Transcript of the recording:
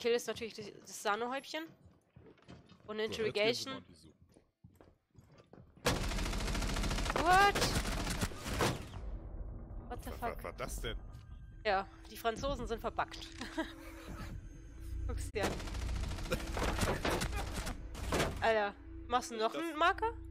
Kill ist natürlich das Sahnehäubchen. Und Interrogation. What? What the fuck? Was war das denn? Ja, die Franzosen sind verbuggt. Guck's dir an. Alter, machst du noch einen Marker?